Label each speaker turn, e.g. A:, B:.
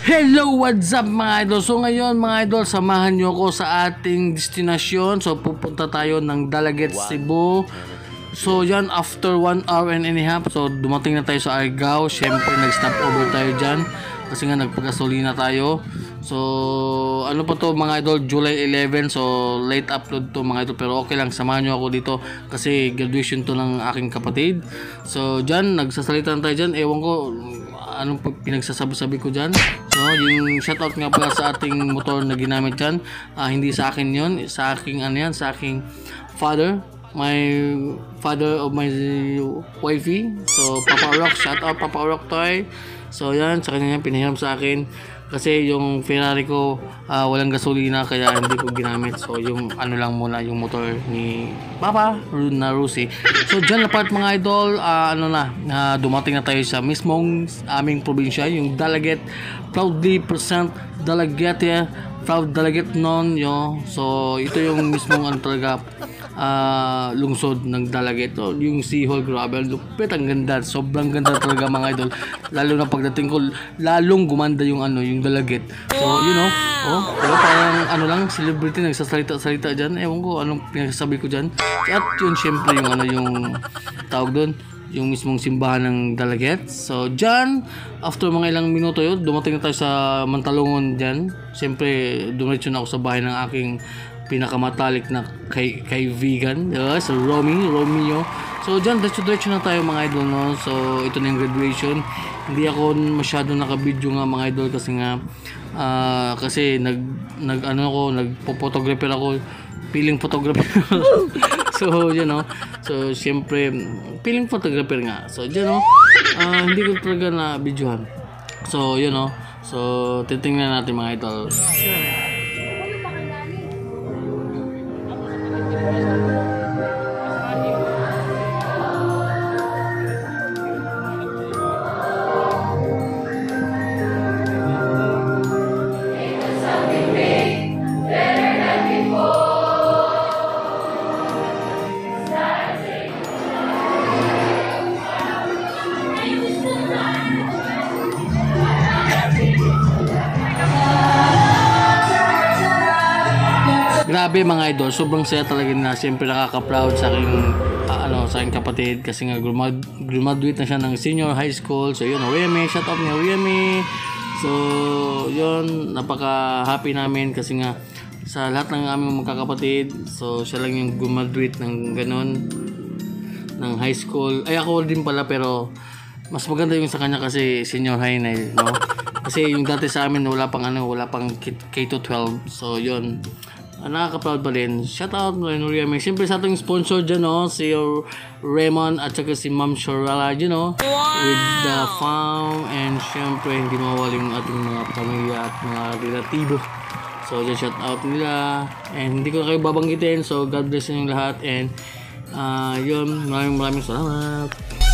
A: Hello, what's up mga idol? So ngayon mga idol, samahan nyo ako sa ating destinasyon. So pupunta tayo ng Dalaget, Cebu. So yan, after 1 hour and a half, so dumating na tayo sa Argao. Syempre nag-stop over tayo dyan kasi nga nagpagasolina tayo. So ano pa to mga idol, July 11. So late upload to mga idol, pero okay lang, samahan nyo ako dito kasi graduation to ng aking kapatid. So dyan, nagsasalita tayo dyan. Ewan ko anong pinagsasabi-sabi ko dyan. So yung shoutout nga pala sa ating motor na ginamit dyan, hindi sa akin yon, sa aking ano yan, sa aking father, my father of my wifey. So Papa Rock, shoutout Papa Rock Toy. So yan, sa kanya pinahiram sa akin kasi yung Ferrari ko walang gasolina kaya hindi ko ginamit. So yung ano lang muna yung motor ni Papa na Rusi. So dyan na part mga idol, dumating na tayo sa mismong aming probinsya, yung Dalaget. Proudly present Dalaget, proud Dalaget non yo. So ito yung mismong ano talaga, lungsod ng Dalaget. So, yung Seahole, grabe, lupit, ang ganda, sobrang ganda talaga mga idol. Lalo na pagdating ko, lalong gumanda yung ano, yung Dalaget. So you know, pero parang ano lang, celebrity nagsasalita dyan. Ewan ko anong pinagsasabi ko dyan. At yun syempre yung ano, yung tawag doon, yung mismong simbahan ng Dalaget. So dyan, after mga ilang minuto yun, dumating na tayo sa Mantalongon dyan. Siyempre dumiretso na ako sa bahay ng aking pinakamatalik na kaibigan, so Romeo. So dyan, diretso na tayo mga idol, no? So ito na yung graduation. Hindi ako masyado nakabidyo nga mga idol kasi nga kasi nagpo-photographer ako, feeling photographer. So you know, so syempre feeling photographer nga. So you know, hindi ko talaga na videohan. So you know, so titingnan natin mga idol. Grabe mga idol, sobrang saya talaga na. Siyempre nakaka-proud sa aking sa aking kapatid kasi nga graduate na siya ng senior high school. So yun, Oriame, shout out ni Oriame. So yun, napaka-happy namin kasi nga sa lahat ng aming magkakapatid, so siya lang yung graduate ng ganun, ng high school. Ay ako din pala, pero mas maganda yung sa kanya kasi senior high na, no? Kasi yung dati sa amin wala pang K-12. So yun, nakaka-proud pa rin. Shout out mo Noriame. Siyempre sa ating sponsor dyan, no? Si Raymond at saka si Ma'am Shorala, you know, with the farm. And siyempre hindi mawala yung ating mga pamilya at mga relatibo. So dyan, shout out nila. And hindi ko kayo babanggitin. So God bless yung lahat. And yun, maraming salamat.